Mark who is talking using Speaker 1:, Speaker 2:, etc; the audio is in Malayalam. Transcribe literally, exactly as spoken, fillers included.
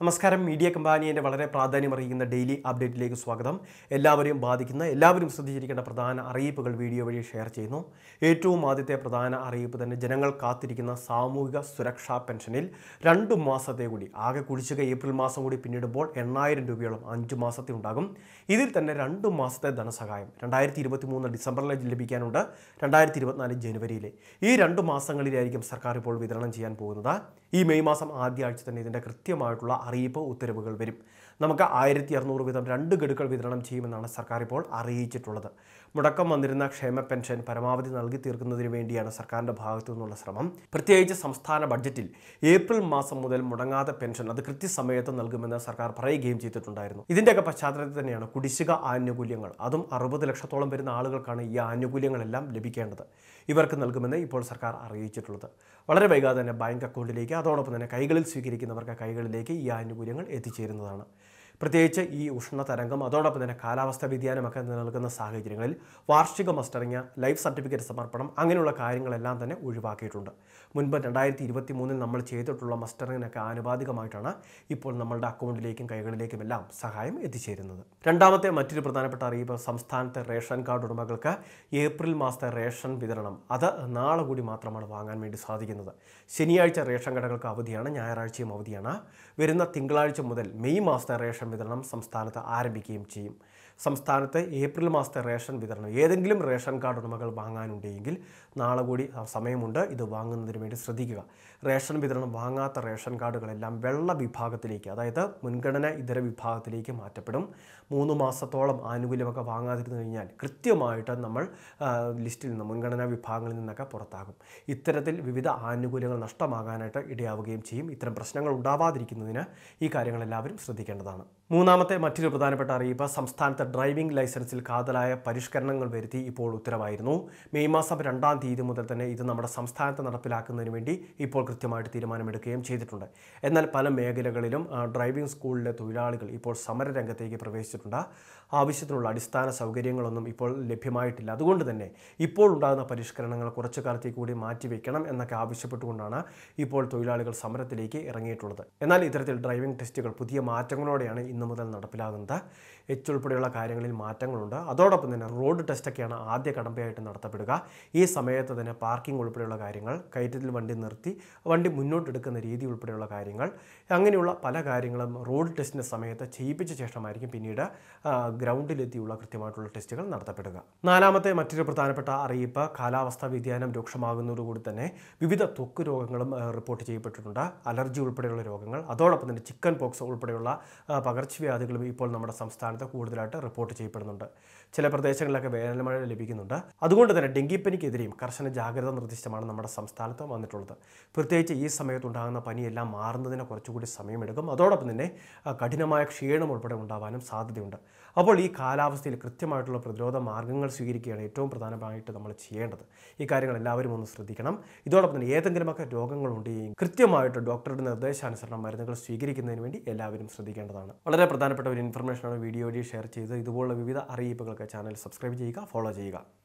Speaker 1: നമസ്കാരം. മീഡിയ കമ്പാനിയുടെ വളരെ പ്രാധാന്യമറിയിക്കുന്ന ഡെയിലി അപ്ഡേറ്റിലേക്ക് സ്വാഗതം. എല്ലാവരെയും ബാധിക്കുന്ന എല്ലാവരും ശ്രദ്ധിച്ചിരിക്കേണ്ട പ്രധാന അറിയിപ്പുകൾ വീഡിയോ വഴി ഷെയർ ചെയ്യുന്നു. ഏറ്റവും ആദ്യത്തെ പ്രധാന അറിയിപ്പ് തന്നെ ജനങ്ങൾ കാത്തിരിക്കുന്ന സാമൂഹിക സുരക്ഷാ പെൻഷനിൽ രണ്ടു മാസത്തെ കൂടി ആകെ കുടിശ്ശിക ഏപ്രിൽ മാസം കൂടി പിന്നിടുമ്പോൾ എണ്ണായിരം രൂപയോളം അഞ്ചു മാസത്തിൽ ഉണ്ടാകും. ഇതിൽ തന്നെ രണ്ടു മാസത്തെ ധനസഹായം രണ്ടായിരത്തി ഇരുപത്തി മൂന്ന് ഡിസംബറിൽ ലഭിക്കാനുണ്ട്, രണ്ടായിരത്തി ഇരുപത്തിനാല് ജനുവരിയിലെ ഈ രണ്ടു മാസങ്ങളിലായിരിക്കും സർക്കാർ ഇപ്പോൾ വിതരണം ചെയ്യാൻ പോകുന്നത്. ഈ മെയ് മാസം ആദ്യ ആഴ്ച തന്നെ ഇതിൻ്റെ കൃത്യമായിട്ടുള്ള അറിയിപ്പ് ഉത്തരവുകൾ വരും. നമുക്ക് ആയിരത്തി അറുന്നൂറ് വീതം രണ്ട് ഗഡുക്കൾ വിതരണം ചെയ്യുമെന്നാണ് സർക്കാർ ഇപ്പോൾ അറിയിച്ചിട്ടുള്ളത്. മുടക്കം വന്നിരുന്ന ക്ഷേമ പെൻഷൻ പരമാവധി നൽകി തീർക്കുന്നതിന് വേണ്ടിയാണ് സർക്കാരിൻ്റെ ഭാഗത്തു നിന്നുള്ള ശ്രമം. പ്രത്യേകിച്ച് സംസ്ഥാന ബഡ്ജറ്റിൽ ഏപ്രിൽ മാസം മുതൽ മുടങ്ങാതെ പെൻഷൻ അത് കൃത്യസമയത്ത് നൽകുമെന്ന് സർക്കാർ പറയുകയും ചെയ്തിട്ടുണ്ടായിരുന്നു. ഇതിൻ്റെയൊക്കെ പശ്ചാത്തലത്തിൽ തന്നെയാണ് കുടിശ്ശിക ആനുകൂല്യങ്ങൾ, അതും അറുപത് ലക്ഷത്തോളം വരുന്ന ആളുകൾക്കാണ് ഈ ആനുകൂല്യങ്ങളെല്ലാം ലഭിക്കേണ്ടത്, ഇവർക്ക് നൽകുമെന്ന് ഇപ്പോൾ സർക്കാർ അറിയിച്ചിട്ടുള്ളത്. വളരെ വൈകാതെ തന്നെ ബാങ്ക് അക്കൗണ്ടിലേക്ക് അതോടൊപ്പം തന്നെ കൈകളിൽ സ്വീകരിക്കുന്നവർക്ക് കൈകളിലേക്ക് ഈ ആനുകൂല്യങ്ങൾ എത്തിച്ചേരുന്നതാണ്. പ്രത്യേകിച്ച് ഈ ഉഷ്ണതരംഗം അതോടൊപ്പം തന്നെ കാലാവസ്ഥാ വ്യതിയാനമൊക്കെ നിലനിൽക്കുന്ന സാഹചര്യങ്ങളിൽ വാർഷിക മസ്റ്ററിങ്, ലൈഫ് സർട്ടിഫിക്കറ്റ് സമർപ്പണം അങ്ങനെയുള്ള കാര്യങ്ങളെല്ലാം തന്നെ ഒഴിവാക്കിയിട്ടുണ്ട്. മുൻപ് രണ്ടായിരത്തി ഇരുപത്തി മൂന്നിൽ നമ്മൾ ചെയ്തിട്ടുള്ള മസ്റ്ററിങ്ങിനൊക്കെ ആനുപാതികമായിട്ടാണ് ഇപ്പോൾ നമ്മളുടെ അക്കൗണ്ടിലേക്കും കൈകളിലേക്കും എല്ലാം സഹായം എത്തിച്ചേരുന്നത്. രണ്ടാമത്തെ മറ്റൊരു പ്രധാനപ്പെട്ട അറിയിപ്പ്, സംസ്ഥാനത്തെ റേഷൻ കാർഡ് ഉടമകൾക്ക് ഏപ്രിൽ മാസത്തെ റേഷൻ വിതരണം അത് നാളെ കൂടി മാത്രമാണ് വാങ്ങാൻ വേണ്ടി സാധിക്കുന്നത്. ശനിയാഴ്ച റേഷൻ കടകൾക്ക് അവധിയാണ്, ഞായറാഴ്ചയും അവധിയാണ്. വരുന്ന തിങ്കളാഴ്ച മുതൽ മെയ് മാസത്തെ റേഷൻ വിതരണം സംസ്ഥാനത്ത് ആരംഭിക്കുകയും ചെയ്യും. സംസ്ഥാനത്ത് ഏപ്രിൽ മാസത്തെ റേഷൻ വിതരണം ഏതെങ്കിലും റേഷൻ കാർഡ് ഉടമകൾ വാങ്ങാനുണ്ടെങ്കിൽ നാളെ കൂടി സമയമുണ്ട്, ഇത് വാങ്ങുന്നതിന് വേണ്ടി ശ്രദ്ധിക്കുക. റേഷൻ വിതരണം വാങ്ങാത്ത റേഷൻ കാർഡുകളെല്ലാം വെള്ള വിഭാഗത്തിലേക്ക്, അതായത് മുൻഗണന ഇതര വിഭാഗത്തിലേക്ക് മാറ്റപ്പെടും. മൂന്ന് മാസത്തോളം ആനുകൂല്യമൊക്കെ വാങ്ങാതിരുന്നു കഴിഞ്ഞാൽ കൃത്യമായിട്ട് നമ്മൾ ലിസ്റ്റിൽ നിന്ന് മുൻഗണനാ വിഭാഗങ്ങളിൽ നിന്നൊക്കെ പുറത്താകും. ഇത്തരത്തിൽ വിവിധ ആനുകൂല്യങ്ങൾ നഷ്ടമാകാനായിട്ട് ഇടയാവുകയും ചെയ്യും. ഇത്തരം പ്രശ്നങ്ങൾ ഉണ്ടാവാതിരിക്കുന്നതിന് ഈ കാര്യങ്ങളെല്ലാവരും ശ്രദ്ധിക്കേണ്ടതാണ്. മൂന്നാമത്തെ മറ്റൊരു പ്രധാനപ്പെട്ട അറിയിപ്പ്, സംസ്ഥാനത്തെ ഡ്രൈവിംഗ് ലൈസൻസിൽ കാതലായ പരിഷ്കരണങ്ങൾ വരുത്തി ഇപ്പോൾ ഉത്തരവായിരുന്നു. മെയ് മാസം രണ്ടാം തീയതി മുതൽ തന്നെ ഇത് നമ്മുടെ സംസ്ഥാനത്ത് നടപ്പിലാക്കുന്നതിന് വേണ്ടി ഇപ്പോൾ കൃത്യമായിട്ട് തീരുമാനമെടുക്കുകയും ചെയ്തിട്ടുണ്ട്. എന്നാൽ പല മേഖലകളിലും ഡ്രൈവിംഗ് സ്കൂളിലെ തൊഴിലാളികൾ ഇപ്പോൾ സമരരംഗത്തേക്ക് പ്രവേശിച്ചിട്ടുണ്ട്. ആവശ്യത്തിനുള്ള അടിസ്ഥാന സൗകര്യങ്ങളൊന്നും ഇപ്പോൾ ലഭ്യമായിട്ടില്ല. അതുകൊണ്ട് തന്നെ ഇപ്പോൾ ഉണ്ടാകുന്ന പരിഷ്കരണങ്ങൾ കുറച്ചു കാലത്തേക്ക് കൂടി മാറ്റിവെക്കണം എന്നൊക്കെ ആവശ്യപ്പെട്ടുകൊണ്ടാണ് ഇപ്പോൾ തൊഴിലാളികൾ സമരത്തിലേക്ക് ഇറങ്ങിയിട്ടുള്ളത്. എന്നാൽ ഇത്തരത്തിൽ ഡ്രൈവിംഗ് ടെസ്റ്റുകൾ പുതിയ മാറ്റങ്ങളോടെയാണ് ഇന്നു മുതൽ നടപ്പിലാകുന്നത്. എച്ച് ഉൾപ്പെടെയുള്ള കാര്യങ്ങളിൽ മാറ്റങ്ങളുണ്ട്. അതോടൊപ്പം തന്നെ റോഡ് ടെസ്റ്റൊക്കെയാണ് ആദ്യ കടമ്പയായിട്ട് നടത്തപ്പെടുക. ഈ സമയത്ത് തന്നെ പാർക്കിംഗ് ഉൾപ്പെടെയുള്ള കാര്യങ്ങൾ, കയറ്റത്തിൽ വണ്ടി നിർത്തി വണ്ടി മുന്നോട്ടെടുക്കുന്ന രീതി ഉൾപ്പെടെയുള്ള കാര്യങ്ങൾ, അങ്ങനെയുള്ള പല കാര്യങ്ങളും റോഡ് ടെസ്റ്റിൻ്റെ സമയത്ത് ചെയ്യിപ്പിച്ച ശേഷമായിരിക്കും പിന്നീട് ഗ്രൗണ്ടിലെത്തിയുള്ള കൃത്യമായിട്ടുള്ള ടെസ്റ്റുകൾ നടത്തപ്പെടുക. നാലാമത്തെ മറ്റൊരു പ്രധാനപ്പെട്ട അറിയിപ്പ്, കാലാവസ്ഥാ വ്യതിയാനം രൂക്ഷമാകുന്നതോടുകൂടി തന്നെ വിവിധ ത്വക്ക് രോഗങ്ങളും റിപ്പോർട്ട് ചെയ്യപ്പെട്ടിട്ടുണ്ട്. അലർജി ഉൾപ്പെടെയുള്ള രോഗങ്ങൾ, അതോടൊപ്പം തന്നെ ചിക്കൻ പോക്സ് ഉൾപ്പെടെയുള്ള പകർച്ചവ്യാധികളും ഇപ്പോൾ നമ്മുടെ സംസ്ഥാനത്ത് കൂടുതലായിട്ട് റിപ്പോർട്ട് ചെയ്യപ്പെടുന്നുണ്ട്. ചില പ്രദേശങ്ങളിലൊക്കെ വേനൽമഴ ലഭിക്കുന്നുണ്ട്. അതുകൊണ്ട് തന്നെ ഡെങ്കിപ്പനിക്കെതിരെയും കർശന ജാഗ്രതാ നിർദ്ദേശമാണ് നമ്മുടെ സംസ്ഥാനത്ത് വന്നിട്ടുള്ളത്. പ്രത്യേകിച്ച് ഈ സമയത്തുണ്ടാകുന്ന പനിയെല്ലാം മാറുന്നതിന് കുറച്ചുകൂടി സമയമെടുക്കും. അതോടൊപ്പം തന്നെ കഠിനമായ ക്ഷീണം ഉൾപ്പെടെ ഉണ്ടാവാനും സാധ്യതയുണ്ട്. അപ്പോൾ ഈ കാലാവസ്ഥയിൽ കൃത്യമായിട്ടുള്ള പ്രതിരോധ മാർഗ്ഗങ്ങൾ സ്വീകരിക്കുകയാണ് ഏറ്റവും പ്രധാനമായിട്ട് നമ്മൾ ചെയ്യേണ്ടത്. ഈ കാര്യങ്ങൾ എല്ലാവരും ഒന്ന് ശ്രദ്ധിക്കണം. ഇതോടൊപ്പം തന്നെ ഏതെങ്കിലുമൊക്കെ രോഗങ്ങളുണ്ടെങ്കിൽ കൃത്യമായിട്ട് ഡോക്ടറുടെ നിർദ്ദേശാനുസരണം മരുന്നുകൾ സ്വീകരിക്കുന്നതിന് വേണ്ടി എല്ലാവരും ശ്രദ്ധിക്കേണ്ടതാണ്. വളരെ പ്രധാനപ്പെട്ട ഒരു ഇൻഫർമേഷനാണ് വീഡിയോ വഴി ഷെയർ ചെയ്ത്. ഇതുപോലുള്ള വിവിധ അറിയിപ്പുകൾക്ക് ചാനൽ സബ്സ്ക്രൈബ് ചെയ്യുക, ഫോളോ ചെയ്യുക.